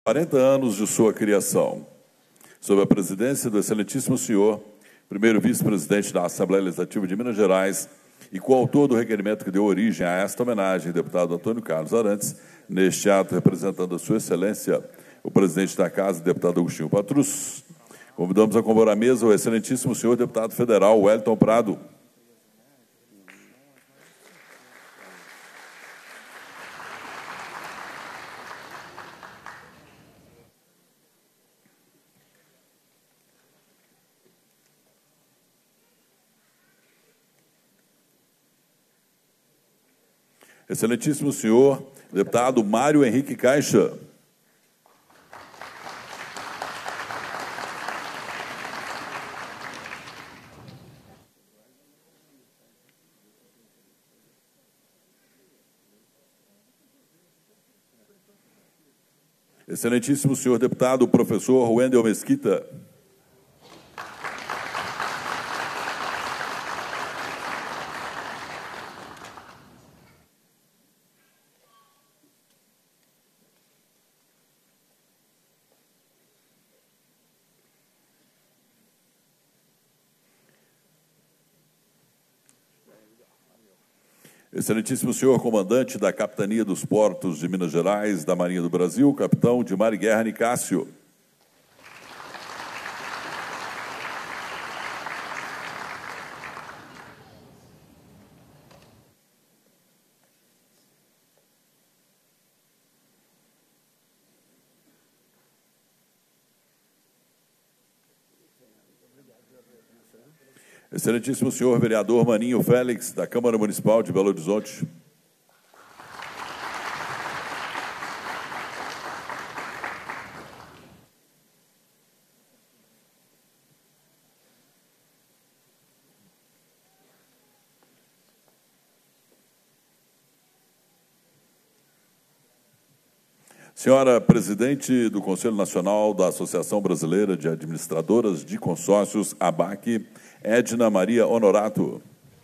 40 anos de sua criação, sob a presidência do excelentíssimo senhor, primeiro vice-presidente da Assembleia Legislativa de Minas Gerais e coautor do requerimento que deu origem a esta homenagem, deputado Antônio Carlos Arantes, neste ato representando a sua excelência, o presidente da Casa, deputado Agostinho Patrus. Convidamos a compor a mesa o excelentíssimo senhor deputado federal Wellington Prado. Excelentíssimo senhor deputado Mário Henrique Caixa. Excelentíssimo senhor deputado professor Wendel Mesquita. Excelentíssimo senhor comandante da Capitania dos Portos de Minas Gerais, da Marinha do Brasil, capitão de Mar e Guerra Nicásio. Excelentíssimo senhor vereador Maninho Félix, da Câmara Municipal de Belo Horizonte. Senhora presidente do Conselho Nacional da Associação Brasileira de Administradoras de Consórcios, ABAC, Edna Maria Honorato.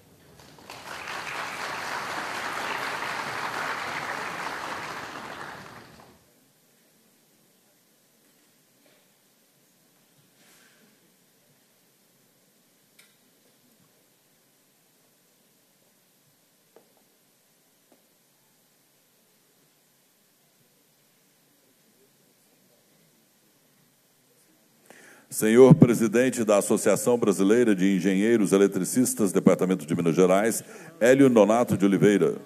Senhor presidente da Associação Brasileira de Engenheiros Eletricistas, Departamento de Minas Gerais, Hélio Nonato de Oliveira.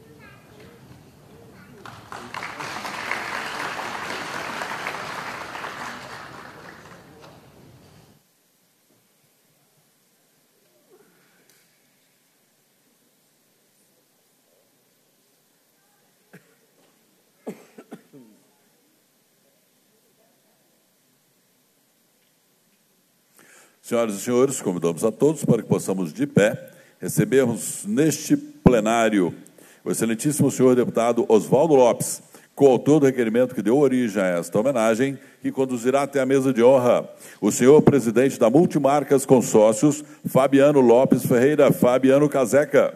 Senhoras e senhores, convidamos a todos para que possamos, de pé, recebermos neste plenário o excelentíssimo senhor deputado Oswaldo Lopes, coautor do requerimento que deu origem a esta homenagem, que conduzirá até a mesa de honra o senhor presidente da Multimarcas Consórcios, Fabiano Lopes Ferreira, Fabiano Caseca.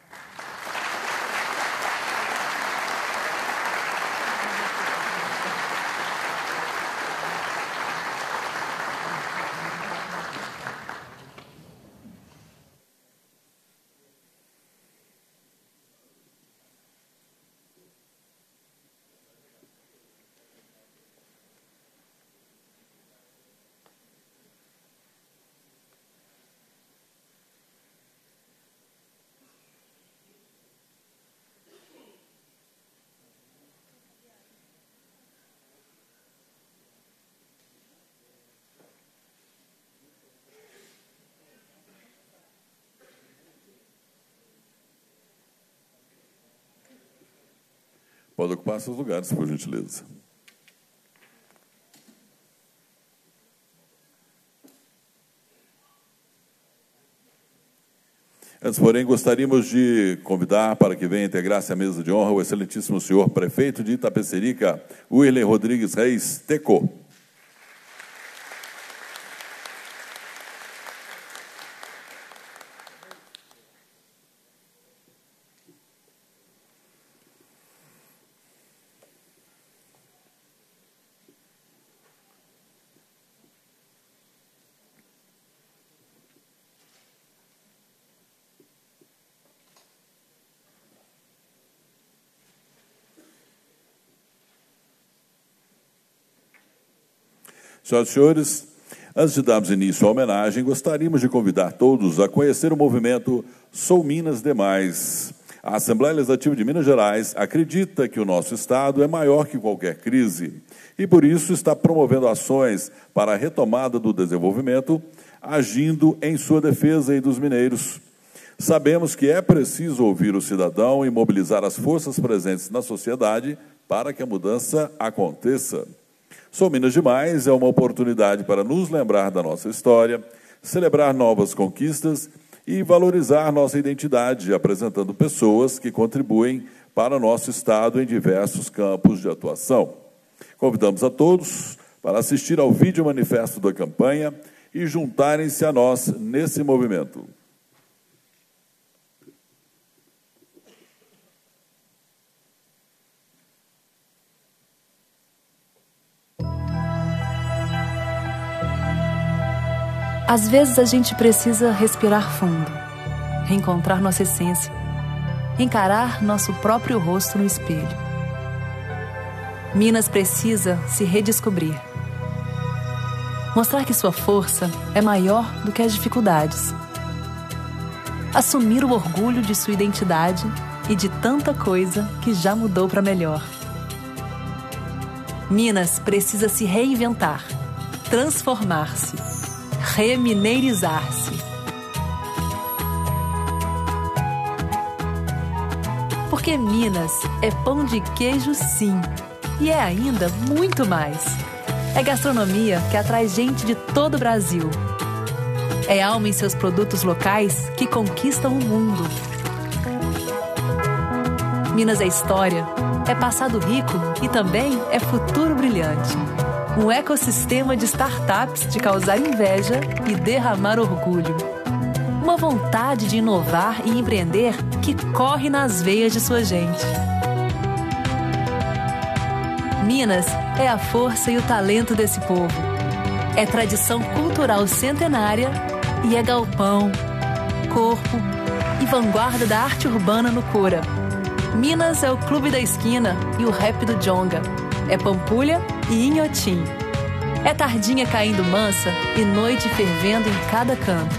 Pode ocupar seus lugares, por gentileza. Antes, porém, gostaríamos de convidar para que venha integrar-se à mesa de honra o excelentíssimo senhor prefeito de Itapecerica, Willen Rodrigues Reis Teco. Senhoras e senhores, antes de darmos início à homenagem, gostaríamos de convidar todos a conhecer o movimento Sou Minas Demais. A Assembleia Legislativa de Minas Gerais acredita que o nosso Estado é maior que qualquer crise e, por isso, está promovendo ações para a retomada do desenvolvimento, agindo em sua defesa e dos mineiros. Sabemos que é preciso ouvir o cidadão e mobilizar as forças presentes na sociedade para que a mudança aconteça. Sou Minas Demais é uma oportunidade para nos lembrar da nossa história, celebrar novas conquistas e valorizar nossa identidade, apresentando pessoas que contribuem para o nosso Estado em diversos campos de atuação. Convidamos a todos para assistir ao vídeo manifesto da campanha e juntarem-se a nós nesse movimento. Às vezes a gente precisa respirar fundo, reencontrar nossa essência, encarar nosso próprio rosto no espelho. Minas precisa se redescobrir. Mostrar que sua força é maior do que as dificuldades. Assumir o orgulho de sua identidade e de tanta coisa que já mudou para melhor. Minas precisa se reinventar, transformar-se, remineirizar-se. Porque Minas é pão de queijo, sim, e é ainda muito mais. É gastronomia que atrai gente de todo o Brasil. É alma em seus produtos locais que conquistam o mundo. Minas é história, é passado rico e também é futuro brilhante. Um ecossistema de startups de causar inveja e derramar orgulho. Uma vontade de inovar e empreender que corre nas veias de sua gente. Minas é a força e o talento desse povo. É tradição cultural centenária e é galpão, corpo e vanguarda da arte urbana no Cora. Minas é o clube da esquina e o rap do Djonga. É Pampulha e Inhotim. É tardinha caindo mansa e noite fervendo em cada canto.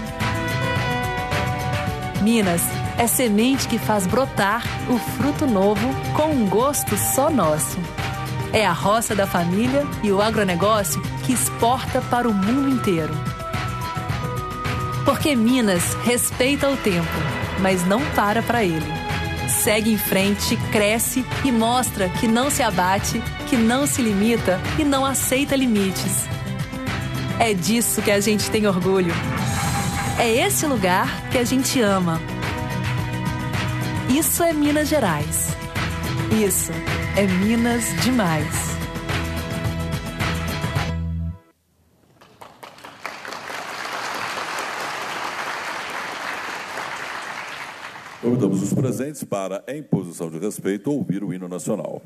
Minas é semente que faz brotar o fruto novo com um gosto só nosso. É a roça da família e o agronegócio que exporta para o mundo inteiro. Porque Minas respeita o tempo, mas não para ele. Segue em frente, cresce e mostra que não se abate, que não se limita e não aceita limites. É disso que a gente tem orgulho. É esse lugar que a gente ama. Isso é Minas Gerais. Isso é Minas Demais. Convidamos os presentes para, em posição de respeito, ouvir o hino nacional.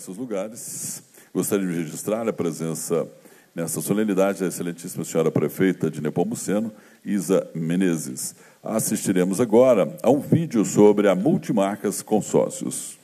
seus lugares. Gostaria de registrar a presença nessa solenidade da excelentíssima senhora prefeita de Nepomuceno, Isa Menezes. Assistiremos agora a um vídeo sobre a Multimarcas Consórcios.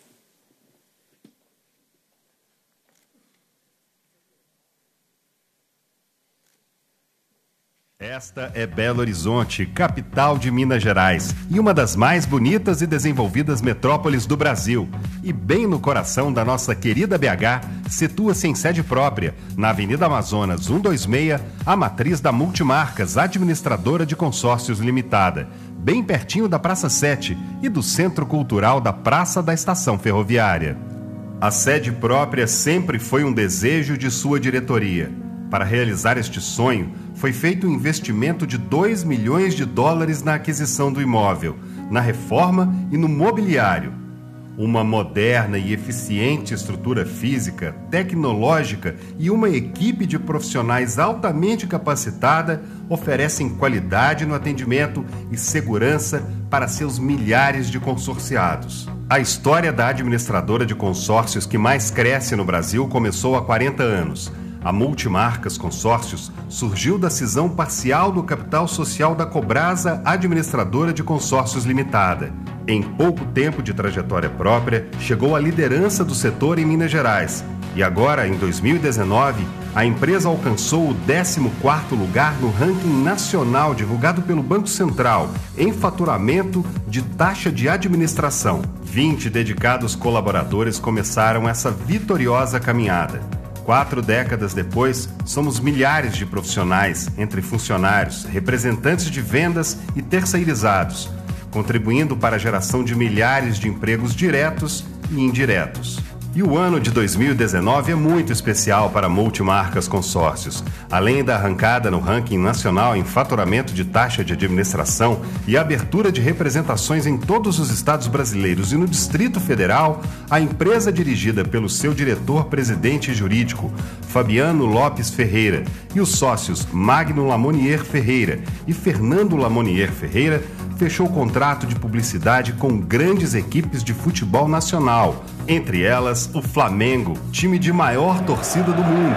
Esta é Belo Horizonte, capital de Minas Gerais, e uma das mais bonitas e desenvolvidas metrópoles do Brasil. E bem no coração da nossa querida BH, situa-se em sede própria, na Avenida Amazonas 126, a matriz da Multimarcas, administradora de consórcios limitada, bem pertinho da Praça 7 e do Centro Cultural da Praça da Estação Ferroviária. A sede própria sempre foi um desejo de sua diretoria. Para realizar este sonho, foi feito um investimento de $2 milhões na aquisição do imóvel, na reforma e no mobiliário. Uma moderna e eficiente estrutura física, tecnológica e uma equipe de profissionais altamente capacitada oferecem qualidade no atendimento e segurança para seus milhares de consorciados. A história da administradora de consórcios que mais cresce no Brasil começou há 40 anos. A Multimarcas Consórcios surgiu da cisão parcial do capital social da Cobrasa Administradora de Consórcios Limitada. Em pouco tempo de trajetória própria, chegou à liderança do setor em Minas Gerais. E agora, em 2019, a empresa alcançou o 14º lugar no ranking nacional divulgado pelo Banco Central, em faturamento de taxa de administração. 20 dedicados colaboradores começaram essa vitoriosa caminhada. 4 décadas depois, somos milhares de profissionais, entre funcionários, representantes de vendas e terceirizados, contribuindo para a geração de milhares de empregos diretos e indiretos. E o ano de 2019 é muito especial para Multimarcas Consórcios. Além da arrancada no ranking nacional em faturamento de taxa de administração e abertura de representações em todos os estados brasileiros e no Distrito Federal, a empresa dirigida pelo seu diretor-presidente jurídico, Fabiano Lopes Ferreira, e os sócios Magno Lamonier Ferreira e Fernando Lamonier Ferreira, fechou contrato de publicidade com grandes equipes de futebol nacional, entre elas o Flamengo, time de maior torcida do mundo.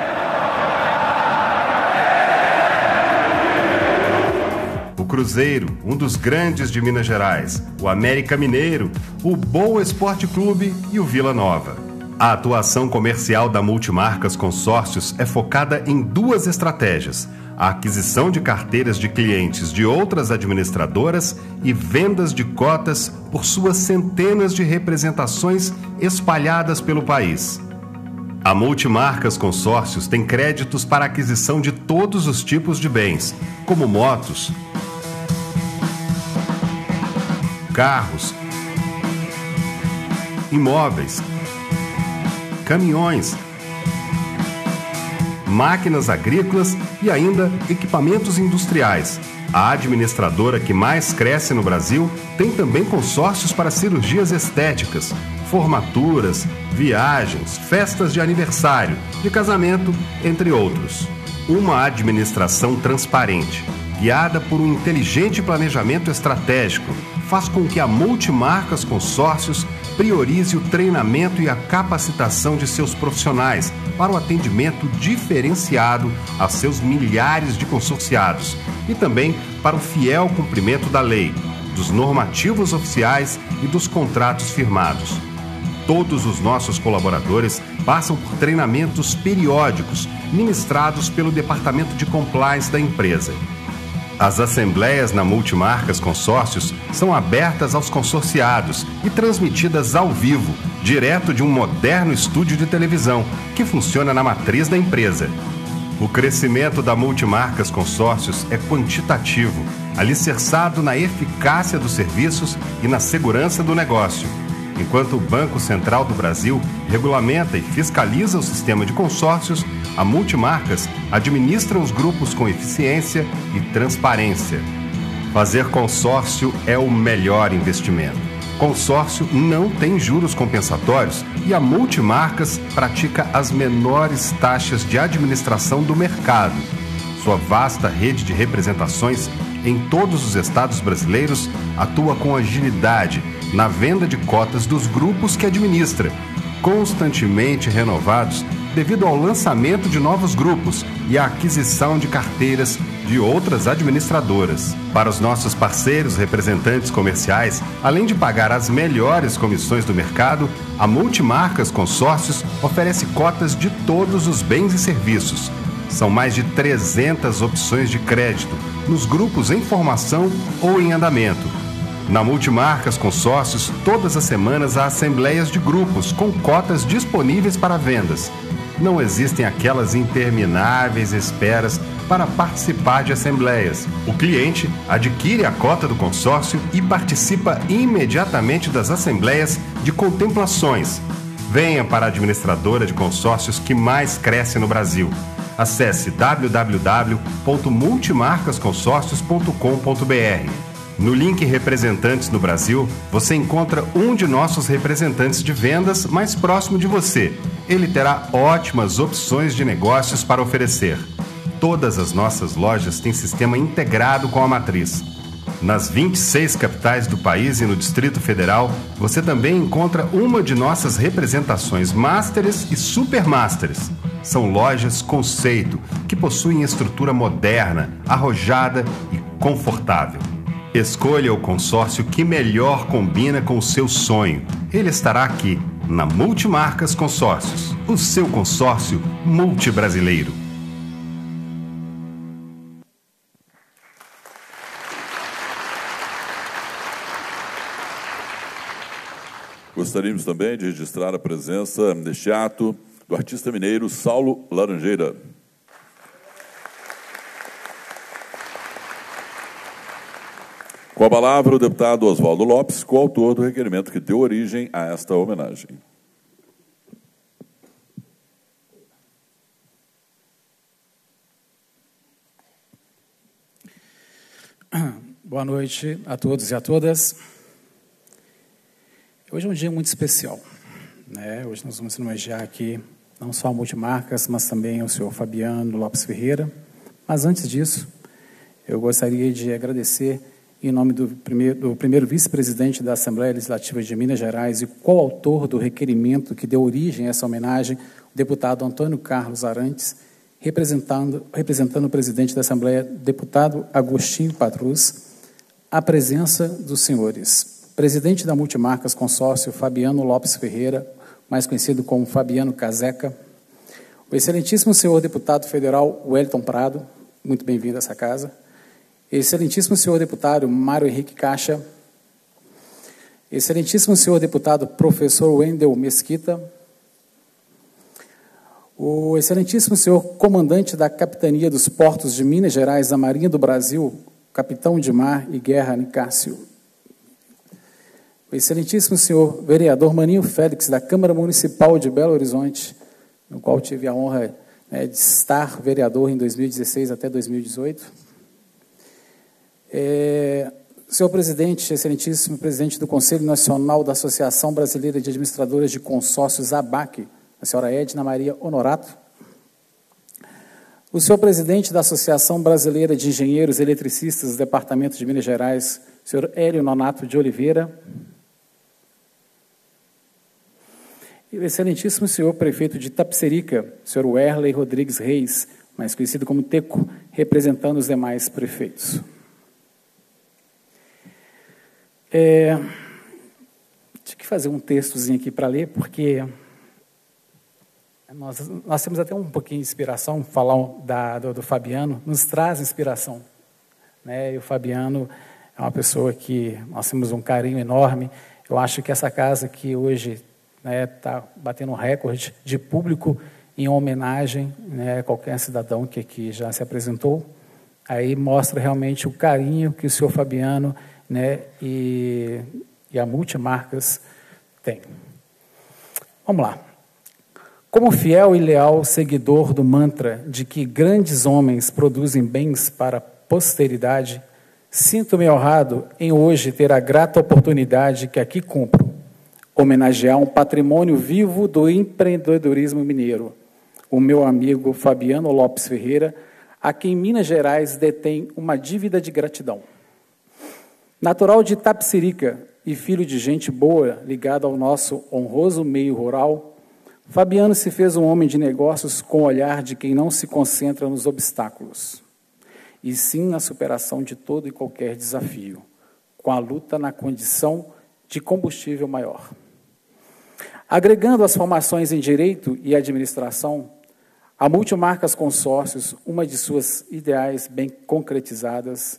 O Cruzeiro, um dos grandes de Minas Gerais, o América Mineiro, o Boa Esporte Clube e o Vila Nova. A atuação comercial da Multimarcas Consórcios é focada em 2 estratégias: a aquisição de carteiras de clientes de outras administradoras e vendas de cotas por suas centenas de representações espalhadas pelo país. A Multimarcas Consórcios tem créditos para aquisição de todos os tipos de bens, como motos, carros, imóveis, caminhões, máquinas agrícolas e ainda equipamentos industriais. A administradora que mais cresce no Brasil tem também consórcios para cirurgias estéticas, formaturas, viagens, festas de aniversário, de casamento, entre outros. Uma administração transparente, guiada por um inteligente planejamento estratégico, faz com que a Multimarcas Consórcios priorize o treinamento e a capacitação de seus profissionais para o atendimento diferenciado a seus milhares de consorciados e também para o fiel cumprimento da lei, dos normativos oficiais e dos contratos firmados. Todos os nossos colaboradores passam por treinamentos periódicos ministrados pelo Departamento de Compliance da empresa. As assembleias na Multimarcas Consórcios são abertas aos consorciados e transmitidas ao vivo, direto de um moderno estúdio de televisão, que funciona na matriz da empresa. O crescimento da Multimarcas Consórcios é quantitativo, alicerçado na eficácia dos serviços e na segurança do negócio. Enquanto o Banco Central do Brasil regulamenta e fiscaliza o sistema de consórcios, a Multimarcas administra os grupos com eficiência e transparência. Fazer consórcio é o melhor investimento. Consórcio não tem juros compensatórios e a Multimarcas pratica as menores taxas de administração do mercado. Sua vasta rede de representações em todos os estados brasileiros atua com agilidade na venda de cotas dos grupos que administra, constantemente renovados devido ao lançamento de novos grupos e à aquisição de carteiras de outras administradoras. Para os nossos parceiros representantes comerciais, além de pagar as melhores comissões do mercado, a Multimarcas Consórcios oferece cotas de todos os bens e serviços. São mais de 300 opções de crédito nos grupos em formação ou em andamento. Na Multimarcas Consórcios, todas as semanas há assembleias de grupos com cotas disponíveis para vendas. Não existem aquelas intermináveis esperas para participar de assembleias. O cliente adquire a cota do consórcio e participa imediatamente das assembleias de contemplações. Venha para a administradora de consórcios que mais cresce no Brasil. Acesse www.multimarcasconsórcios.com.br. No link Representantes no Brasil, você encontra um de nossos representantes de vendas mais próximo de você. Ele terá ótimas opções de negócios para oferecer. Todas as nossas lojas têm sistema integrado com a matriz. Nas 26 capitais do país e no Distrito Federal, você também encontra uma de nossas representações Masters e Supermasters. São lojas conceito, que possuem estrutura moderna, arrojada e confortável. Escolha o consórcio que melhor combina com o seu sonho. Ele estará aqui, na Multimarcas Consórcios, o seu consórcio multibrasileiro. Gostaríamos também de registrar a presença neste ato do artista mineiro Saulo Laranjeira. Com a palavra, o deputado Oswaldo Lopes, coautor do requerimento que deu origem a esta homenagem. Boa noite a todos e a todas. Hoje é um dia muito especial, né? Hoje nós vamos homenagear aqui não só a Multimarcas, mas também o senhor Fabiano Lopes Ferreira. Mas antes disso, eu gostaria de agradecer em nome do primeiro vice-presidente da Assembleia Legislativa de Minas Gerais e coautor do requerimento que deu origem a essa homenagem, o deputado Antônio Carlos Arantes, representando o presidente da Assembleia, deputado Agostinho Patrus, a presença dos senhores presidente da Multimarcas Consórcio, Fabiano Lopes Ferreira, mais conhecido como Fabiano Caseca, o excelentíssimo senhor deputado federal Wellington Prado, muito bem-vindo a essa casa, excelentíssimo senhor deputado Mário Henrique Caixa, excelentíssimo senhor deputado professor Wendel Mesquita, o excelentíssimo senhor comandante da Capitania dos Portos de Minas Gerais da Marinha do Brasil, capitão de mar e guerra Nicásio, o excelentíssimo senhor vereador Maninho Félix, da Câmara Municipal de Belo Horizonte, no qual tive a honra de estar vereador em 2016 até 2018. Senhor presidente, excelentíssimo presidente do Conselho Nacional da Associação Brasileira de Administradoras de Consórcios, ABAC, a senhora Edna Maria Honorato. O senhor presidente da Associação Brasileira de Engenheiros e Eletricistas do Departamento de Minas Gerais, senhor Hélio Nonato de Oliveira. E o excelentíssimo senhor prefeito de Itapecerica, senhor Werley Rodrigues Reis, mais conhecido como Teco, representando os demais prefeitos. Tive que fazer um textozinho aqui para ler, porque nós temos até um pouquinho de inspiração, falar do Fabiano, nos traz inspiração, né? E o Fabiano é uma pessoa que nós temos um carinho enorme. Eu acho que essa casa que hoje está batendo um recorde de público em homenagem, né, a qualquer cidadão que aqui já se apresentou, aí mostra realmente o carinho que o senhor Fabiano, né, e a Multimarcas tem. Vamos lá. Como fiel e leal seguidor do mantra de que grandes homens produzem bens para a posteridade, sinto-me honrado em hoje ter a grata oportunidade que aqui cumpro, homenagear um patrimônio vivo do empreendedorismo mineiro, o meu amigo Fabiano Lopes Ferreira, a quem Minas Gerais detém uma dívida de gratidão. Natural de Itapecerica e filho de gente boa, ligado ao nosso honroso meio rural, Fabiano se fez um homem de negócios com o olhar de quem não se concentra nos obstáculos, e sim na superação de todo e qualquer desafio, com a luta na condição de combustível maior. Agregando as formações em Direito e Administração, a Multimarcas Consórcios, uma de suas ideias bem concretizadas,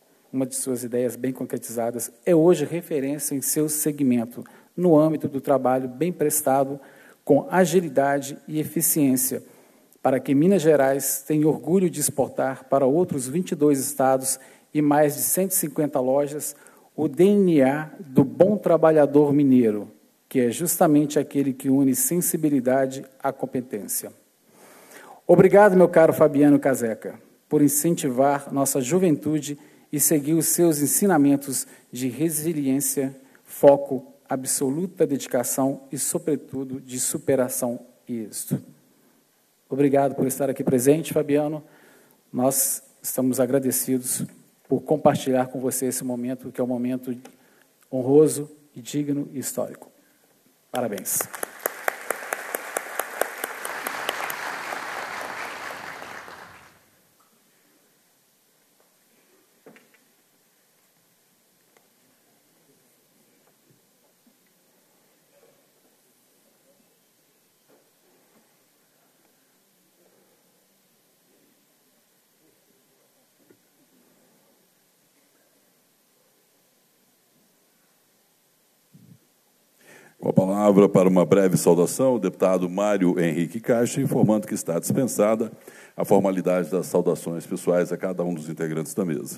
é hoje referência em seu segmento, no âmbito do trabalho bem prestado, com agilidade e eficiência, para que Minas Gerais tenha orgulho de exportar para outros 22 estados e mais de 150 lojas o DNA do bom trabalhador mineiro, que é justamente aquele que une sensibilidade à competência. Obrigado, meu caro Fabiano Caseca, por incentivar nossa juventude e seguir os seus ensinamentos de resiliência, foco, absoluta dedicação e, sobretudo, de superação e êxito. Obrigado por estar aqui presente, Fabiano. Nós estamos agradecidos por compartilhar com você esse momento, que é um momento honroso, e digno e histórico. Parabéns. Com a palavra para uma breve saudação, o deputado Mário Henrique Caixa, informando que está dispensada a formalidade das saudações pessoais a cada um dos integrantes da mesa.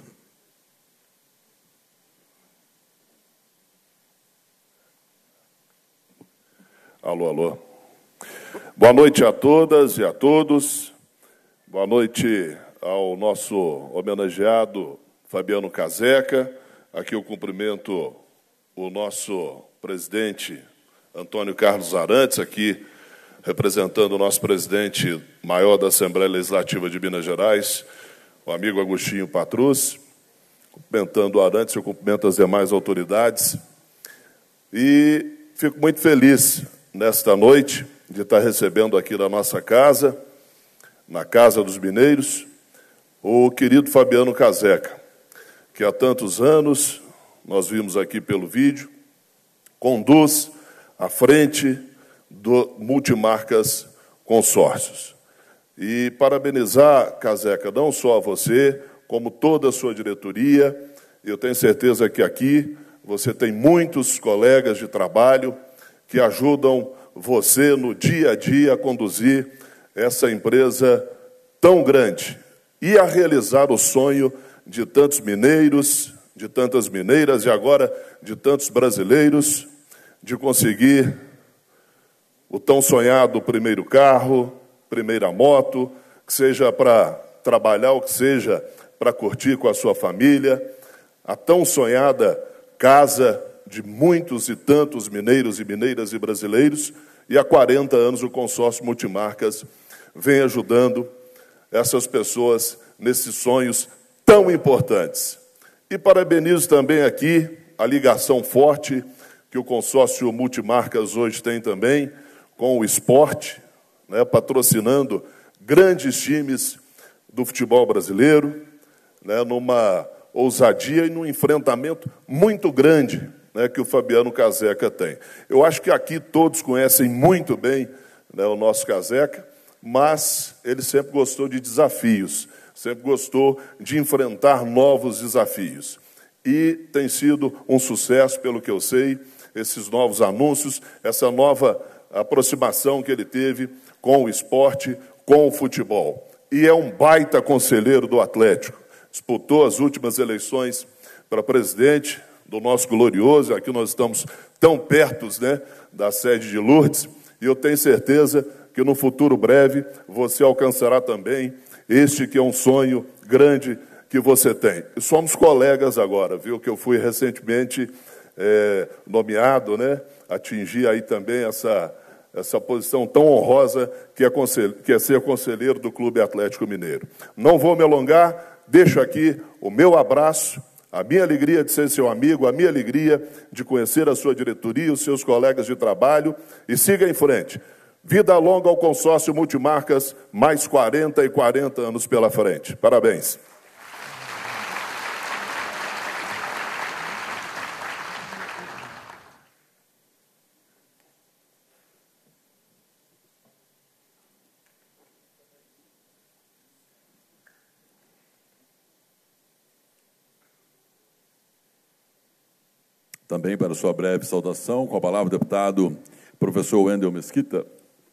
Alô, alô. Boa noite a todas e a todos. Boa noite ao nosso homenageado Fabiano Caseca. Aqui eu cumprimento o nosso presidente Antônio Carlos Arantes, aqui representando o nosso presidente maior da Assembleia Legislativa de Minas Gerais, o amigo Agostinho Patrus. Cumprimentando o Arantes, eu cumprimento as demais autoridades. E fico muito feliz nesta noite de estar recebendo aqui na nossa casa, na Casa dos Mineiros, o querido Fabiano Caseca, que há tantos anos, nós vimos aqui pelo vídeo, conduz à frente do Multimarcas Consórcios. E parabenizar, Caseca, não só a você, como toda a sua diretoria. Eu tenho certeza que aqui você tem muitos colegas de trabalho que ajudam você no dia a dia a conduzir essa empresa tão grande e a realizar o sonho de tantos mineiros, de tantas mineiras e agora de tantos brasileiros, de conseguir o tão sonhado primeiro carro, primeira moto, que seja para trabalhar ou que seja para curtir com a sua família, a tão sonhada casa de muitos e tantos mineiros e mineiras e brasileiros, e há 40 anos o consórcio Multimarcas vem ajudando essas pessoas nesses sonhos tão importantes. E parabenizo também aqui a ligação forte que o consórcio Multimarcas hoje tem também com o esporte, né, patrocinando grandes times do futebol brasileiro, né, numa ousadia e num enfrentamento muito grande, né, que o Fabiano Caseca tem. Eu acho que aqui todos conhecem muito bem, né, o nosso Caseca, mas ele sempre gostou de desafios, sempre gostou de enfrentar novos desafios. E tem sido um sucesso, pelo que eu sei, esses novos anúncios, essa nova aproximação que ele teve com o esporte, com o futebol. E é um baita conselheiro do Atlético. Disputou as últimas eleições para presidente do nosso glorioso, aqui nós estamos tão perto, né, da sede de Lourdes, e eu tenho certeza que no futuro breve você alcançará também este que é um sonho grande que você tem. E somos colegas agora, viu, que eu fui recentemente nomeado, né, atingi aí também essa posição tão honrosa que é ser conselheiro do Clube Atlético Mineiro. Não vou me alongar, deixo aqui o meu abraço, a minha alegria de ser seu amigo, a minha alegria de conhecer a sua diretoria, os seus colegas de trabalho, e siga em frente. Vida longa ao consórcio Multimarcas, mais 40 e 40 anos pela frente. Parabéns. Também para sua breve saudação, com a palavra o deputado professor Wendel Mesquita.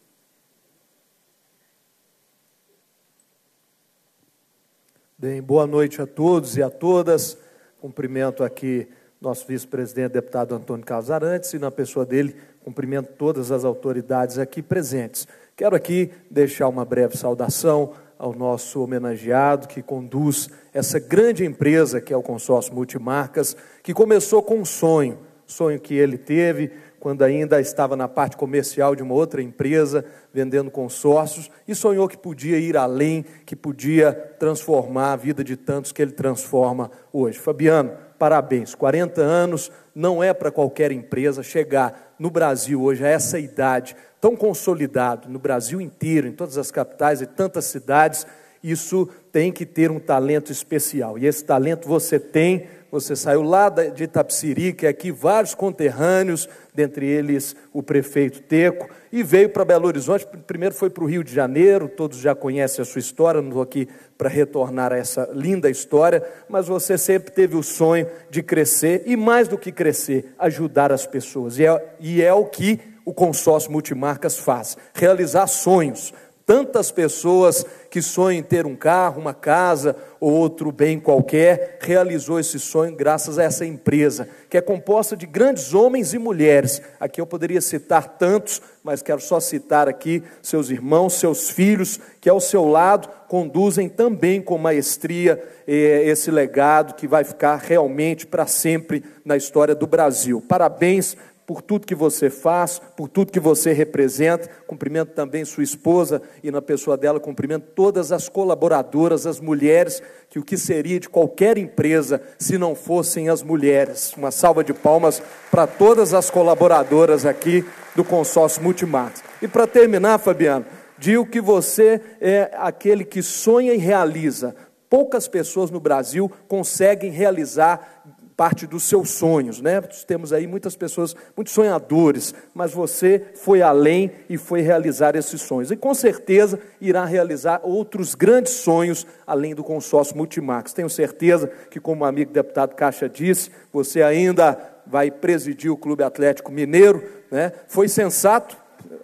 Bem, boa noite a todos e a todas. Cumprimento aqui nosso vice-presidente, deputado Antônio Carlos Arantes, e na pessoa dele, cumprimento todas as autoridades aqui presentes. Quero aqui deixar uma breve saudação ao nosso homenageado que conduz essa grande empresa que é o consórcio Multimarcas, que começou com um sonho que ele teve quando ainda estava na parte comercial de uma outra empresa, vendendo consórcios, e sonhou que podia ir além, que podia transformar a vida de tantos que ele transforma hoje. Fabiano, parabéns, 40 anos não é para qualquer empresa chegar no Brasil hoje a essa idade, tão consolidado, no Brasil inteiro, em todas as capitais e tantas cidades. Isso tem que ter um talento especial, e esse talento você tem. Você saiu lá de Itapeciri, que é aqui vários conterrâneos, dentre eles o prefeito Teco, e veio para Belo Horizonte. Primeiro foi para o Rio de Janeiro, todos já conhecem a sua história, não estou aqui para retornar a essa linda história, mas você sempre teve o sonho de crescer, e mais do que crescer, ajudar as pessoas, e é o que o consórcio Multimarcas faz, realizar sonhos. Tantas pessoas que sonham em ter um carro, uma casa ou outro bem qualquer, realizou esse sonho graças a essa empresa, que é composta de grandes homens e mulheres. Aqui eu poderia citar tantos, mas quero só citar aqui seus irmãos, seus filhos, que ao seu lado conduzem também com maestria esse legado que vai ficar realmente para sempre na história do Brasil. Parabéns por tudo que você faz, por tudo que você representa. Cumprimento também sua esposa e na pessoa dela cumprimento todas as colaboradoras, as mulheres, que o que seria de qualquer empresa se não fossem as mulheres. Uma salva de palmas para todas as colaboradoras aqui do consórcio Multimarcas. E para terminar, Fabiano, digo que você é aquele que sonha e realiza. Poucas pessoas no Brasil conseguem realizar parte dos seus sonhos, né? Temos aí muitas pessoas, muitos sonhadores, mas você foi além e foi realizar esses sonhos. E com certeza irá realizar outros grandes sonhos além do consórcio Multimarcas. Tenho certeza que, como o amigo deputado Caixa disse, você ainda vai presidir o Clube Atlético Mineiro, né? Foi sensato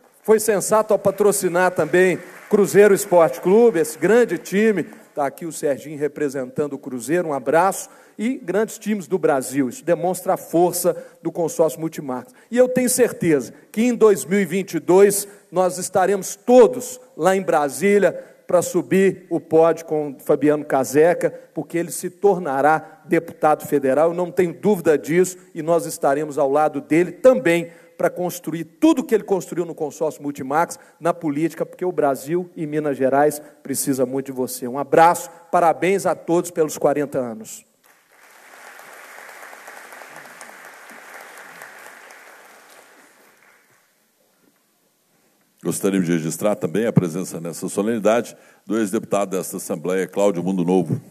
ao patrocinar também Cruzeiro Esporte Clube, esse grande time. Está aqui o Serginho representando o Cruzeiro, um abraço. E grandes times do Brasil, isso demonstra a força do consórcio Multimarcas. E eu tenho certeza que em 2022 nós estaremos todos lá em Brasília para subir o pódio com Fabiano Caseca, porque ele se tornará deputado federal, eu não tenho dúvida disso, e nós estaremos ao lado dele também para construir tudo que ele construiu no consórcio Multimarcas na política, porque o Brasil e Minas Gerais precisa muito de você. Um abraço, parabéns a todos pelos 40 anos. Gostaríamos de registrar também a presença nessa solenidade do ex-deputado desta Assembleia, Cláudio Mundo Novo.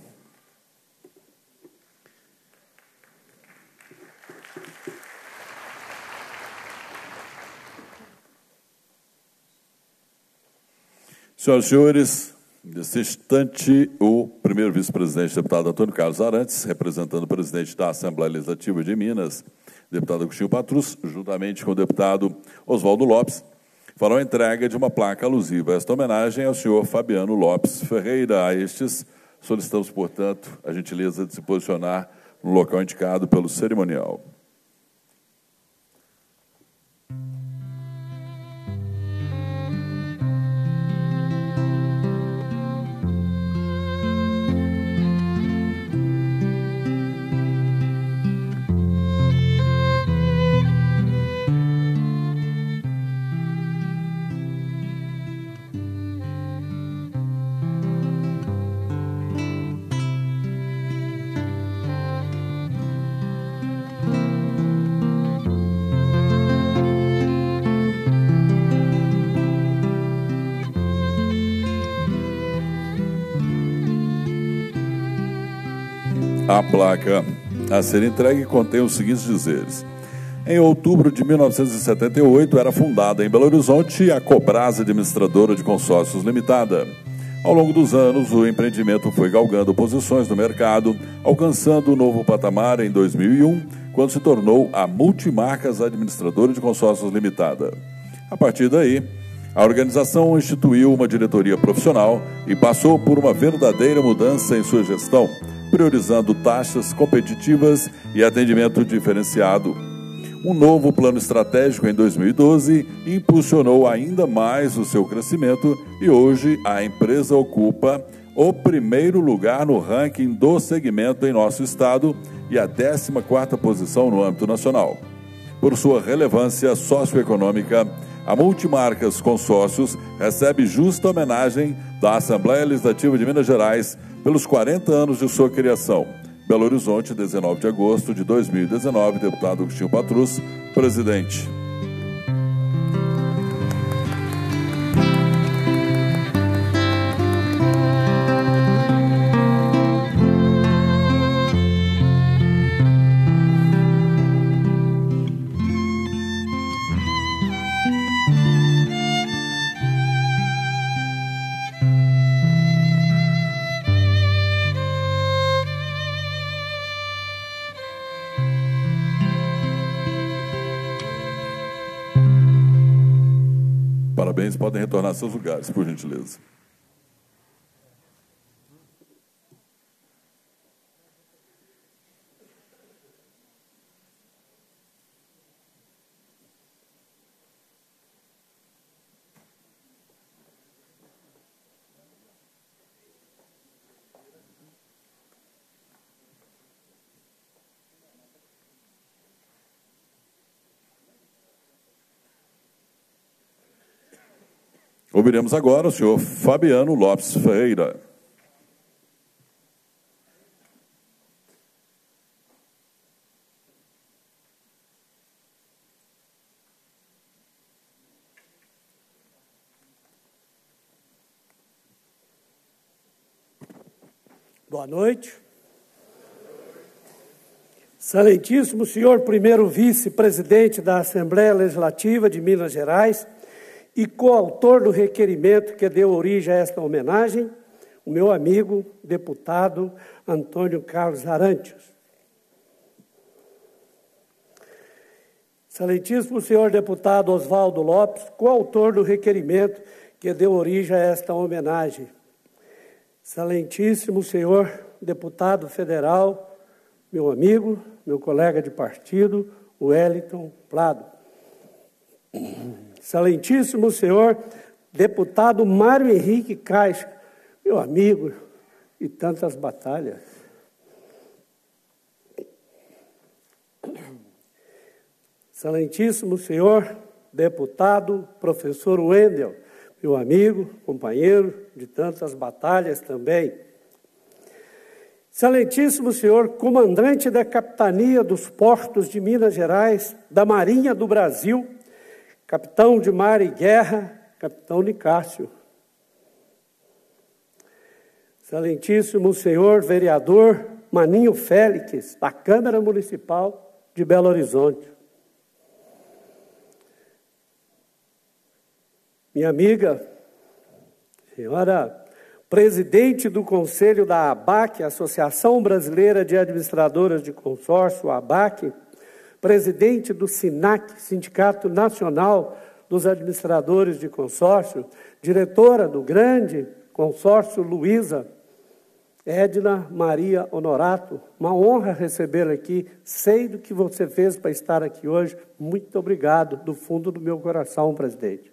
Senhoras e senhores, nesse instante, o primeiro vice-presidente, deputado Antônio Carlos Arantes, representando o presidente da Assembleia Legislativa de Minas, deputado Agostinho Patrus, juntamente com o deputado Oswaldo Lopes, farão a entrega de uma placa alusiva a esta homenagem ao senhor Fabiano Lopes Ferreira. A estes solicitamos, portanto, a gentileza de se posicionar no local indicado pelo cerimonial. A placa a ser entregue contém os seguintes dizeres. Em outubro de 1978, era fundada em Belo Horizonte a Cobras Administradora de Consórcios Limitada. Ao longo dos anos, o empreendimento foi galgando posições no mercado, alcançando um novo patamar em 2001, quando se tornou a Multimarcas Administradora de Consórcios Limitada. A partir daí, a organização instituiu uma diretoria profissional e passou por uma verdadeira mudança em sua gestão, priorizando taxas competitivas e atendimento diferenciado. Um novo plano estratégico em 2012 impulsionou ainda mais o seu crescimento e hoje a empresa ocupa o primeiro lugar no ranking do segmento em nosso estado e a 14ª posição no âmbito nacional. Por sua relevância socioeconômica, a Multimarcas Consórcios recebe justa homenagem da Assembleia Legislativa de Minas Gerais pelos 40 anos de sua criação. Belo Horizonte, 19 de agosto de 2019, deputado Agostinho Patrus, presidente. Parabéns, podem retornar a seus lugares, por gentileza. Ouviremos agora o senhor Fabiano Lopes Ferreira. Boa noite. Excelentíssimo senhor primeiro vice-presidente da Assembleia Legislativa de Minas Gerais e coautor do requerimento que deu origem a esta homenagem, o meu amigo, deputado Antônio Carlos Arantes. Excelentíssimo senhor deputado Oswaldo Lopes, coautor do requerimento que deu origem a esta homenagem. Excelentíssimo senhor deputado federal, meu amigo, meu colega de partido, Wellington Prado. Excelentíssimo senhor deputado Mário Henrique Caixa, meu amigo e tantas batalhas. Excelentíssimo senhor deputado professor Wendel, meu amigo, companheiro de tantas batalhas também. Excelentíssimo senhor comandante da Capitania dos Portos de Minas Gerais, da Marinha do Brasil, capitão de mar e guerra, capitão Nicásio. Excelentíssimo senhor vereador Maninho Félix, da Câmara Municipal de Belo Horizonte. Minha amiga, senhora presidente do Conselho da ABAC, Associação Brasileira de Administradoras de Consórcio, ABAC, presidente do SINAC, Sindicato Nacional dos Administradores de Consórcio, diretora do grande consórcio Luiza, Edna Maria Honorato, uma honra recebê-la aqui, sei do que você fez para estar aqui hoje, muito obrigado, do fundo do meu coração, presidente.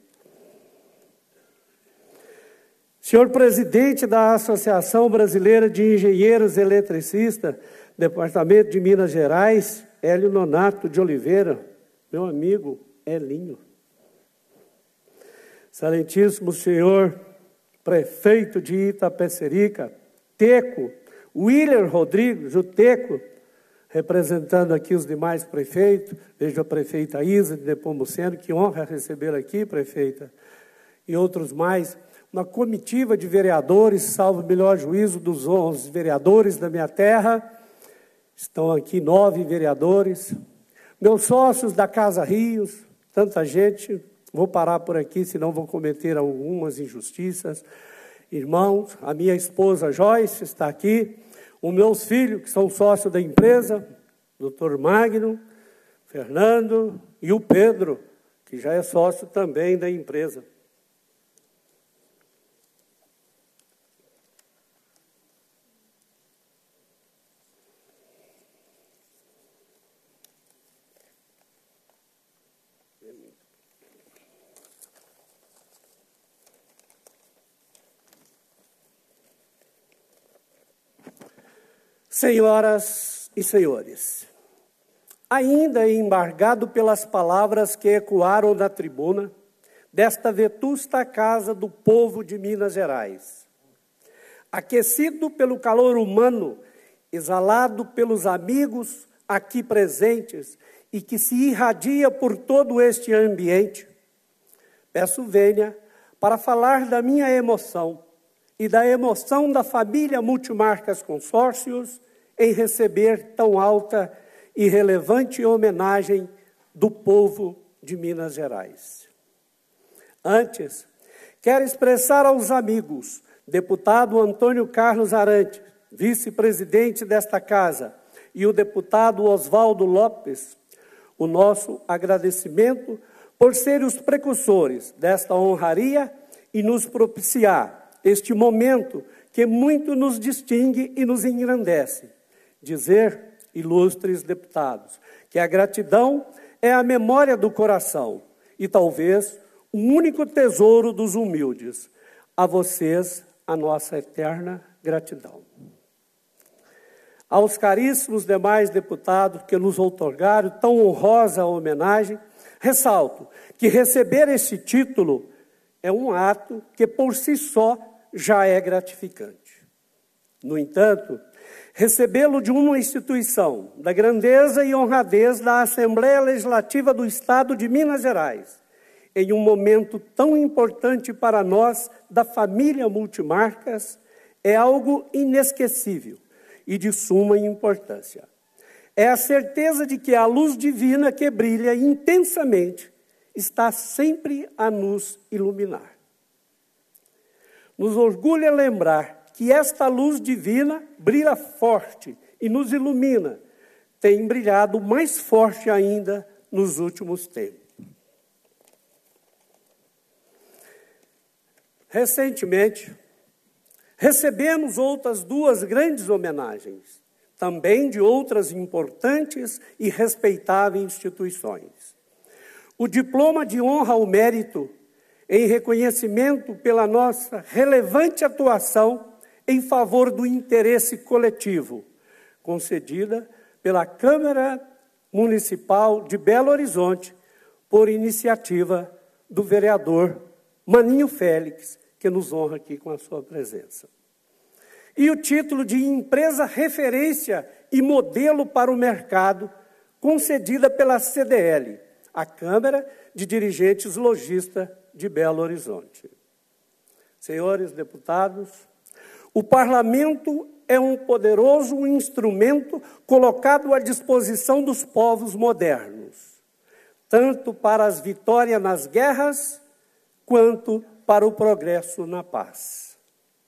Senhor presidente da Associação Brasileira de Engenheiros Eletricistas, Departamento de Minas Gerais, Hélio Nonato de Oliveira, meu amigo Elinho. Excelentíssimo senhor prefeito de Itapecerica, Teco, William Rodrigues, o Teco, representando aqui os demais prefeitos, vejo a prefeita Isa de Nepomuceno, que honra recebê-la aqui, prefeita, e outros mais. Uma comitiva de vereadores, salvo o melhor juízo dos 11 vereadores da minha terra, Estão aqui 9 vereadores, meus sócios da Casa Rios, tanta gente. Vou parar por aqui, senão vou cometer algumas injustiças. Irmãos, a minha esposa Joyce está aqui, os meus filhos, que são sócios da empresa, Dr. Magno, Fernando e o Pedro, que já é sócio também da empresa. Senhoras e senhores, ainda embargado pelas palavras que ecoaram da tribuna desta vetusta casa do povo de Minas Gerais, aquecido pelo calor humano, exalado pelos amigos aqui presentes e que se irradia por todo este ambiente, peço vênia para falar da minha emoção e da emoção da família Multimarcas Consórcios em receber tão alta e relevante homenagem do povo de Minas Gerais. Antes, quero expressar aos amigos, deputado Antônio Carlos Arantes, vice-presidente desta casa, e o deputado Oswaldo Lopes, o nosso agradecimento por serem os precursores desta honraria e nos propiciar este momento que muito nos distingue e nos engrandece. Dizer, ilustres deputados, que a gratidão é a memória do coração e talvez o único tesouro dos humildes. A vocês, a nossa eterna gratidão. Aos caríssimos demais deputados que nos outorgaram tão honrosa homenagem, ressalto que receber esse título é um ato que por si só já é gratificante. No entanto, recebê-lo de uma instituição da grandeza e honradez da Assembleia Legislativa do Estado de Minas Gerais, em um momento tão importante para nós, da família Multimarcas, é algo inesquecível e de suma importância. É a certeza de que a luz divina que brilha intensamente está sempre a nos iluminar. Nos orgulha lembrar que esta luz divina brilha forte e nos ilumina, tem brilhado mais forte ainda nos últimos tempos. Recentemente, recebemos outras 2 grandes homenagens, também de outras importantes e respeitáveis instituições. O diploma de honra ao mérito, em reconhecimento pela nossa relevante atuação em favor do interesse coletivo, concedida pela Câmara Municipal de Belo Horizonte, por iniciativa do vereador Maninho Félix, que nos honra aqui com a sua presença. E o título de empresa referência e modelo para o mercado, concedida pela CDL, a Câmara de Dirigentes Logista de Belo Horizonte. Senhores deputados, o Parlamento é um poderoso instrumento colocado à disposição dos povos modernos, tanto para as vitórias nas guerras, quanto para o progresso na paz.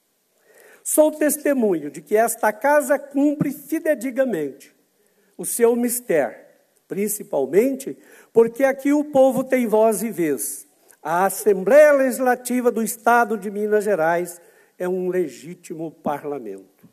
Sou testemunho de que esta casa cumpre fidedignamente o seu mistério, principalmente porque aqui o povo tem voz e vez. A Assembleia Legislativa do Estado de Minas Gerais é um legítimo parlamento.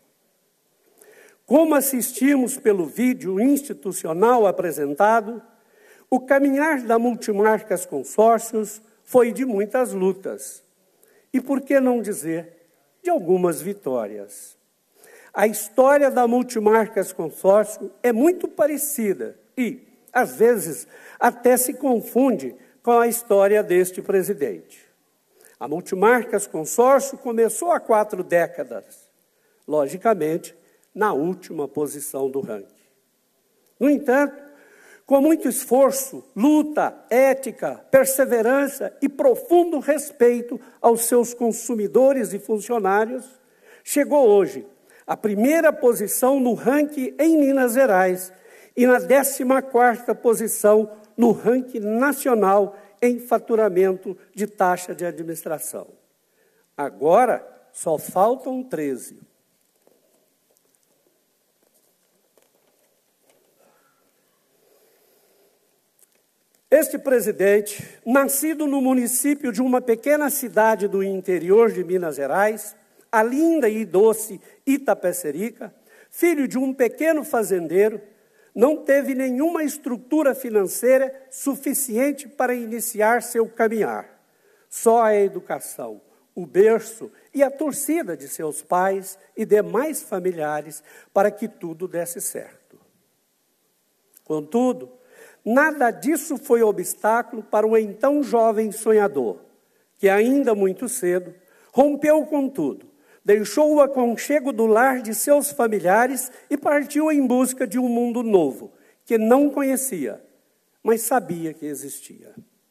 Como assistimos pelo vídeo institucional apresentado, o caminhar da Multimarcas Consórcios foi de muitas lutas. E por que não dizer de algumas vitórias? A história da Multimarcas Consórcio é muito parecida e, às vezes, até se confunde com a história deste presidente. A Multimarcas Consórcio começou há 4 décadas, logicamente, na última posição do ranking. No entanto, com muito esforço, luta, ética, perseverança e profundo respeito aos seus consumidores e funcionários, chegou hoje a primeira posição no ranking em Minas Gerais e na 14ª posição no ranking nacional em faturamento de taxa de administração. Agora, só faltam 13. Este presidente, nascido no município de uma pequena cidade do interior de Minas Gerais, a linda e doce Itapecerica, filho de um pequeno fazendeiro, não teve nenhuma estrutura financeira suficiente para iniciar seu caminhar. Só a educação, o berço e a torcida de seus pais e demais familiares para que tudo desse certo. Contudo, nada disso foi obstáculo para o então jovem sonhador, que ainda muito cedo rompeu com tudo, deixou o aconchego do lar de seus familiares e partiu em busca de um mundo novo, que não conhecia, mas sabia que existia.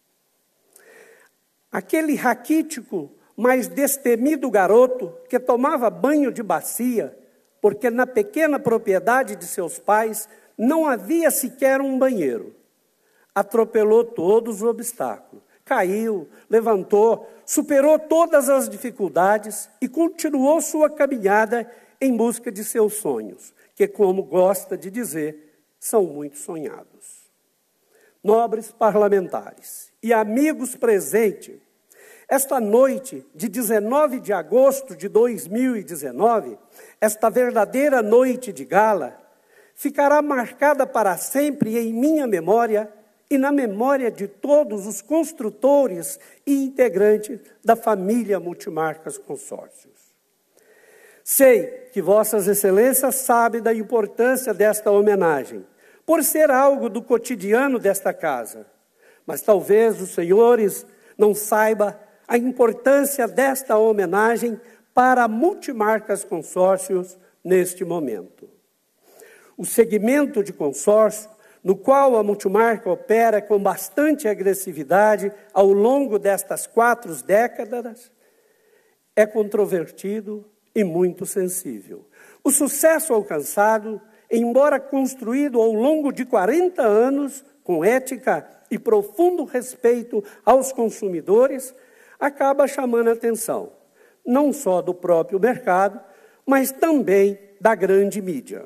Aquele raquítico, mas destemido garoto que tomava banho de bacia, porque na pequena propriedade de seus pais não havia sequer um banheiro, atropelou todos os obstáculos, caiu, levantou, superou todas as dificuldades e continuou sua caminhada em busca de seus sonhos, que, como gosta de dizer, são muito sonhados. Nobres parlamentares e amigos presentes, esta noite de 19 de agosto de 2019, esta verdadeira noite de gala, ficará marcada para sempre em minha memória e na memória de todos os construtores e integrantes da família Multimarcas Consórcios. Sei que Vossas Excelências sabem da importância desta homenagem, por ser algo do cotidiano desta casa, mas talvez os senhores não saibam a importância desta homenagem para a Multimarcas Consórcios neste momento. O segmento de consórcio, no qual a Multimarca opera com bastante agressividade ao longo destas 4 décadas, é controvertido e muito sensível. O sucesso alcançado, embora construído ao longo de 40 anos, com ética e profundo respeito aos consumidores, acaba chamando a atenção, não só do próprio mercado, mas também da grande mídia.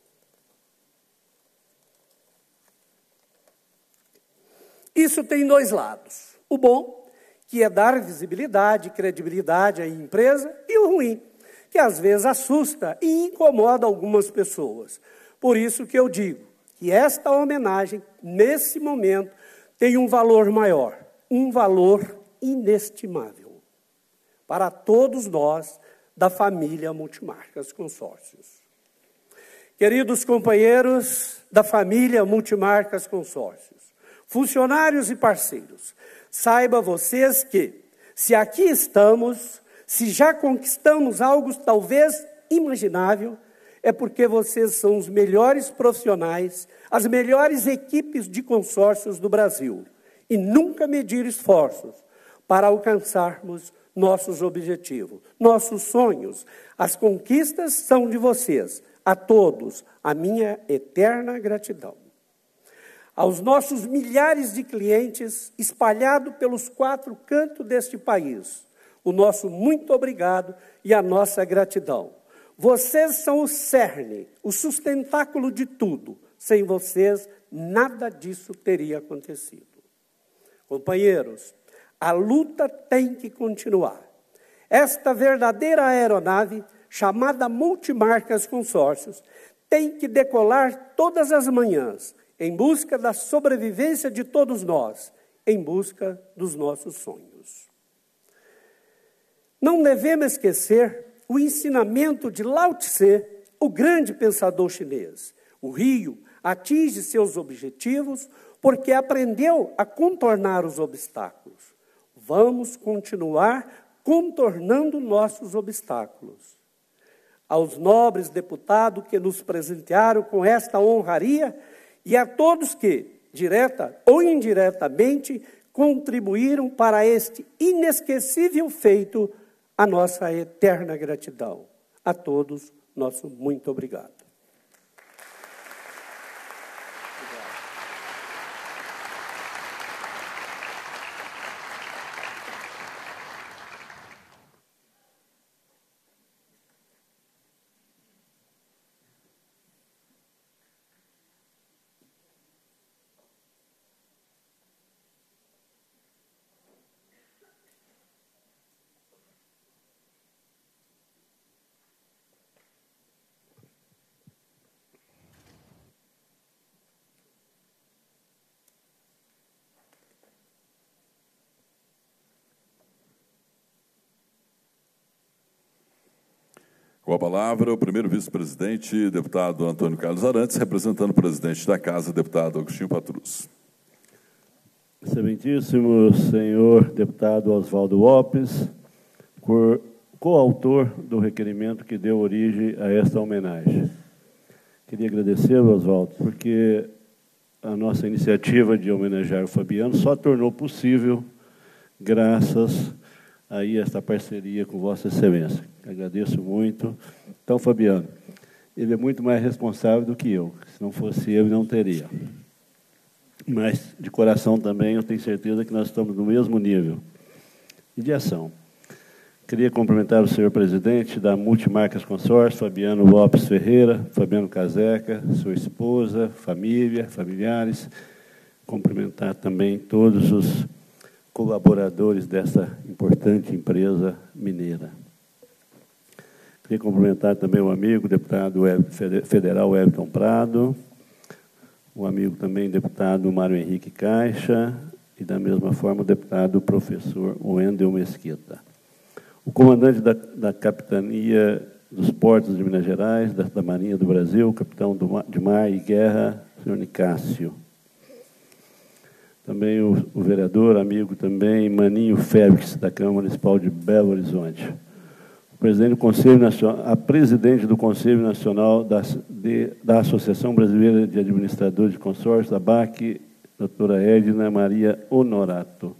Isso tem 2 lados. O bom, que é dar visibilidade e credibilidade à empresa, e o ruim, que às vezes assusta e incomoda algumas pessoas. Por isso que eu digo que esta homenagem, nesse momento, tem um valor maior, um valor inestimável para todos nós da família Multimarcas Consórcios. Queridos companheiros da família Multimarcas Consórcios, funcionários e parceiros, saiba vocês que, se aqui estamos, se já conquistamos algo talvez imaginável, é porque vocês são os melhores profissionais, as melhores equipes de consórcios do Brasil, e nunca medir esforços para alcançarmos nossos objetivos, nossos sonhos. As conquistas são de vocês, a todos, a minha eterna gratidão. Aos nossos milhares de clientes espalhados pelos 4 cantos deste país, o nosso muito obrigado e a nossa gratidão. Vocês são o cerne, o sustentáculo de tudo. Sem vocês, nada disso teria acontecido. Companheiros, a luta tem que continuar. Esta verdadeira aeronave, chamada Multimarcas Consórcios, tem que decolar todas as manhãs, em busca da sobrevivência de todos nós, em busca dos nossos sonhos. Não devemos esquecer o ensinamento de Lao Tse, o grande pensador chinês. O rio atinge seus objetivos porque aprendeu a contornar os obstáculos. Vamos continuar contornando nossos obstáculos. Aos nobres deputados que nos presentearam com esta honraria, e a todos que, direta ou indiretamente, contribuíram para este inesquecível feito, a nossa eterna gratidão. A todos, Nosso muito obrigado. Com a palavra, o primeiro vice-presidente, deputado Antônio Carlos Arantes, representando o presidente da Casa, deputado Agostinho Patrus. Excelentíssimo senhor deputado Oswaldo Lopes, coautor do requerimento que deu origem a esta homenagem. Queria agradecê-lo, Oswaldo, porque a nossa iniciativa de homenagear o Fabiano só tornou possível graças a esta parceria com Vossa Excelência. Agradeço muito. Então, Fabiano, ele é muito mais responsável do que eu. Se não fosse eu, não teria. Mas, de coração também, eu tenho certeza que nós estamos no mesmo nível e de ação. Queria cumprimentar o senhor presidente da Multimarcas Consórcio, Fabiano Lopes Ferreira, Fabiano Caseca, sua esposa, família, familiares. Cumprimentar também todos os colaboradores dessa importante empresa mineira. Queria cumprimentar também o amigo, deputado federal Everton Prado, o amigo também, deputado Mário Henrique Caixa, e, da mesma forma, o deputado professor Wendel Mesquita. O comandante da Capitania dos Portos de Minas Gerais, da Marinha do Brasil, capitão de mar e guerra, senhor Nicásio. Também o vereador, amigo também, Maninho Félix, da Câmara Municipal de Belo Horizonte. O presidente do Conselho Nacional, a presidente do Conselho Nacional da Associação Brasileira de Administradores de Consórcios, da ABAC, doutora Edna Maria Honorato.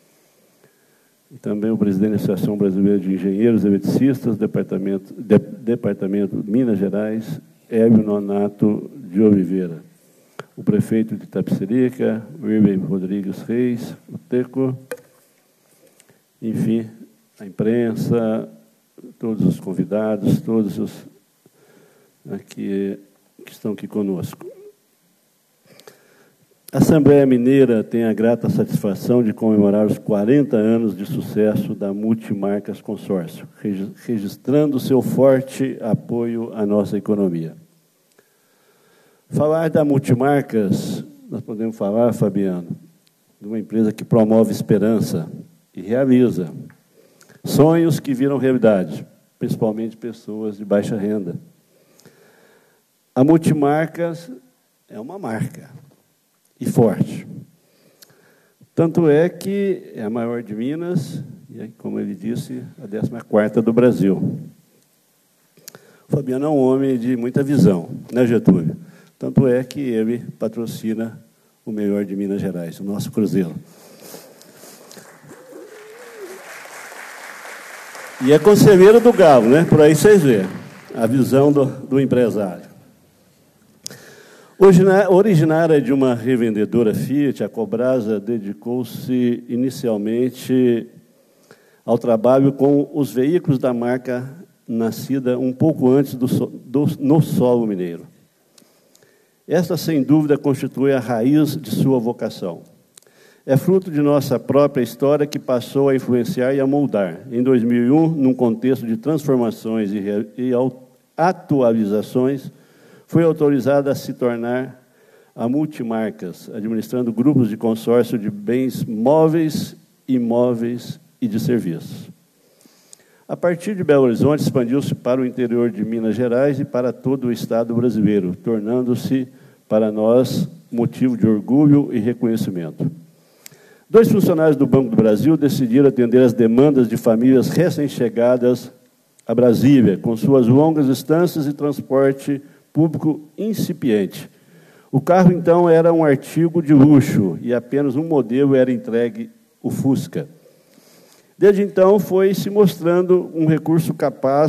E também o presidente da Associação Brasileira de Engenheiros e Eletricistas, Departamento Minas Gerais, Hélio Nonato de Oliveira. O prefeito de Itapecerica, Wilber Rodrigues Reis, o Teco, enfim, a imprensa, todos os convidados, todos os que estão aqui conosco. A Assembleia Mineira tem a grata satisfação de comemorar os 40 anos de sucesso da Multimarcas Consórcio, registrando seu forte apoio à nossa economia. Falar da Multimarcas, nós podemos falar, Fabiano, de uma empresa que promove esperança e realiza sonhos que viram realidade, principalmente pessoas de baixa renda. A Multimarcas é uma marca, e forte. Tanto é que é a maior de Minas, e, como ele disse, a 14ª do Brasil. O Fabiano é um homem de muita visão, né, Getúlio? Tanto é que ele patrocina o melhor de Minas Gerais, o nosso Cruzeiro. E é conselheiro do Galo, né? Por aí vocês veem a visão do empresário. Originária de uma revendedora Fiat, a Cobrasa dedicou-se inicialmente ao trabalho com os veículos da marca nascida um pouco antes no solo mineiro. Esta, sem dúvida, constitui a raiz de sua vocação. É fruto de nossa própria história que passou a influenciar e a moldar. Em 2001, num contexto de transformações e atualizações, foi autorizada a se tornar a Multimarcas, administrando grupos de consórcio de bens móveis, imóveis e de serviços. A partir de Belo Horizonte, expandiu-se para o interior de Minas Gerais e para todo o Estado brasileiro, tornando-se, para nós, motivo de orgulho e reconhecimento. 2 funcionários do Banco do Brasil decidiram atender as demandas de famílias recém-chegadas a Brasília, com suas longas distâncias e transporte público incipiente. O carro, então, era um artigo de luxo e apenas um modelo era entregue, o Fusca. Desde então, foi se mostrando um recurso capaz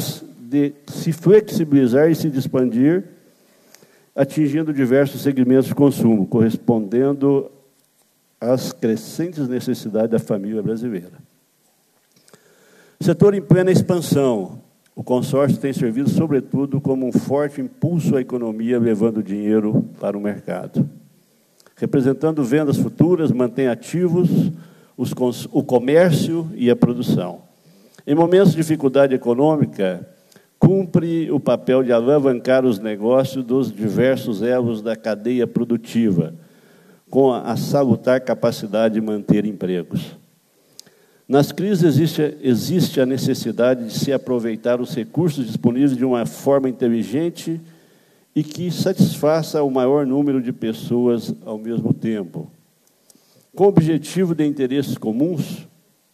de se flexibilizar e se expandir, atingindo diversos segmentos de consumo, correspondendo às crescentes necessidades da família brasileira. Setor em plena expansão. O consórcio tem servido, sobretudo, como um forte impulso à economia, levando dinheiro para o mercado. Representando vendas futuras, mantém ativos o comércio e a produção. Em momentos de dificuldade econômica, cumpre o papel de alavancar os negócios dos diversos elos da cadeia produtiva, com a salutar capacidade de manter empregos. Nas crises existe a necessidade de se aproveitar os recursos disponíveis de uma forma inteligente e que satisfaça o maior número de pessoas ao mesmo tempo. Com objetivos e interesses comuns,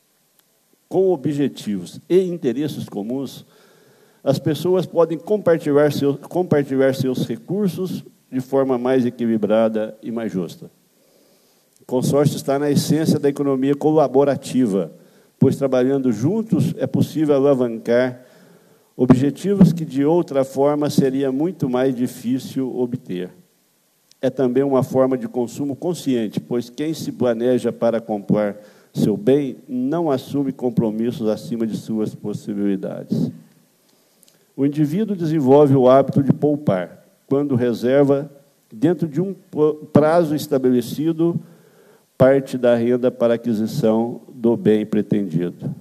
as pessoas podem compartilhar seus recursos de forma mais equilibrada e mais justa. O consórcio está na essência da economia colaborativa, pois trabalhando juntos é possível alavancar objetivos que de outra forma seria muito mais difícil obter. É também uma forma de consumo consciente, pois quem se planeja para comprar seu bem não assume compromissos acima de suas possibilidades. O indivíduo desenvolve o hábito de poupar, quando reserva, dentro de um prazo estabelecido, parte da renda para aquisição do bem pretendido.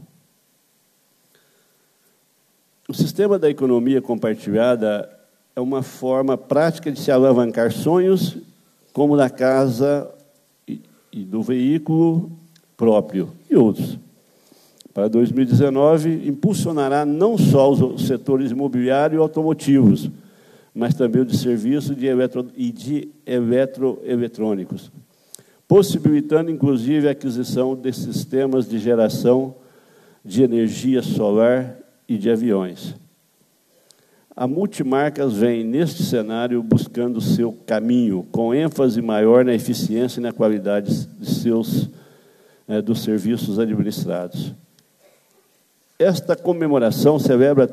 O sistema da economia compartilhada é uma forma prática de se alavancar sonhos, como da casa e do veículo próprio e outros. Para 2019, impulsionará não só os setores imobiliário e automotivos, mas também o de serviços e de eletrônicos, possibilitando, inclusive, a aquisição de sistemas de geração de energia solar e de aviões. A Multimarcas vem, neste cenário, buscando seu caminho, com ênfase maior na eficiência e na qualidade dos serviços administrados. Esta comemoração celebra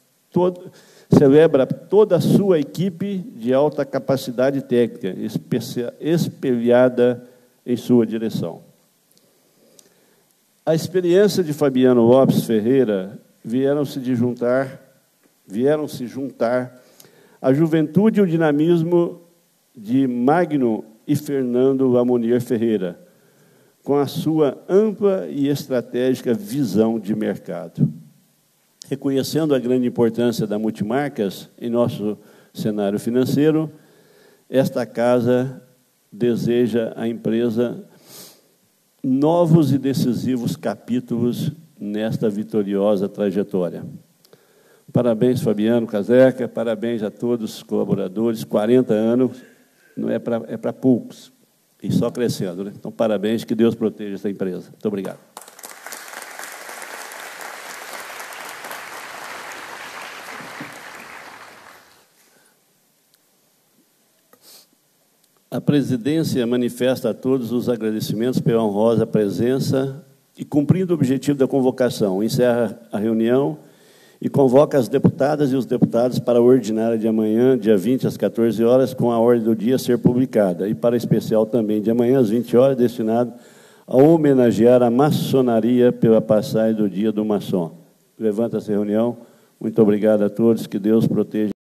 toda a sua equipe de alta capacidade técnica, espelhada em sua direção. A experiência de Fabiano Lopes Ferreira vieram se juntar a juventude e o dinamismo de Magno e Fernando Lamonier Ferreira, com a sua ampla e estratégica visão de mercado. Reconhecendo a grande importância da Multimarcas em nosso cenário financeiro, esta casa deseja à empresa novos e decisivos capítulos nesta vitoriosa trajetória. Parabéns, Fabiano Caseca, parabéns a todos os colaboradores. 40 anos não é para poucos, e só crescendo, né? Então, parabéns, que Deus proteja essa empresa. Muito obrigado. A presidência manifesta a todos os agradecimentos pela honrosa presença e, cumprindo o objetivo da convocação, encerra a reunião e convoca as deputadas e os deputados para a ordinária de amanhã, dia 20, às 14 horas, com a ordem do dia a ser publicada, e para a especial também de amanhã, às 20 horas, destinado a homenagear a maçonaria pela passagem do Dia do Maçom. Levanta-se a reunião. Muito obrigado a todos, que Deus proteja.